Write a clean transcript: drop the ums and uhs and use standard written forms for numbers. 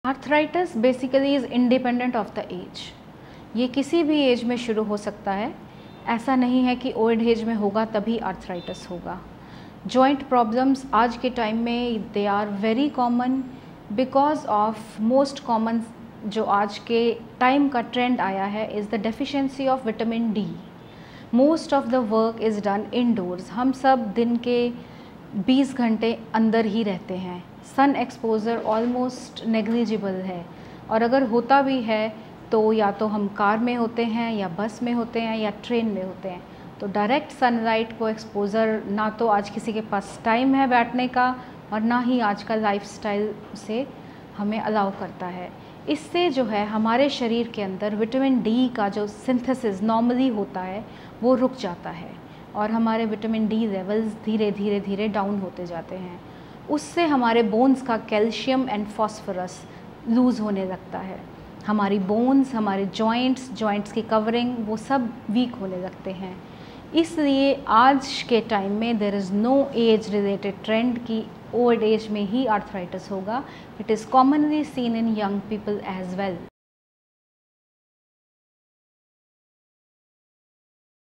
Arthritis basically is independent of the age. ये किसी भी एज में शुरू हो सकता है। ऐसा नहीं है कि ओल्ड एज में होगा तभी आर्थराइटिस होगा। जॉइंट प्रॉब्लम्स आज के टाइम में they are very common because of most common जो आज के टाइम का ट्रेंड आया है is the deficiency of vitamin D. Most of the work is done indoors. हम सब दिन के 20 घंटे अंदर ही रहते हैं। सन एक्सपोजर ऑलमोस्ट नेग्लिजिबल है, और अगर होता भी है तो या तो हम कार में होते हैं या बस में होते हैं या ट्रेन में होते हैं। तो डायरेक्ट सनलाइट को एक्सपोज़र ना तो आज किसी के पास टाइम है बैठने का, और ना ही आज का लाइफस्टाइल से हमें अलाउ करता है। इससे जो है हमारे शरीर के अंदर विटामिन डी का जो सिंथेसिस नॉर्मली होता है वो रुक जाता है, और हमारे विटामिन डी लेवल्स धीरे धीरे डाउन होते जाते हैं। उससे हमारे बोन्स का कैल्शियम एंड फॉस्फोरस लूज़ होने लगता है। हमारी बोन्स, हमारे जॉइंट्स की कवरिंग वो सब वीक होने लगते हैं। इसलिए आज के टाइम में there is no age related trend कि ओल्ड एज में ही आर्थराइटिस होगा। It is commonly seen in young people as well.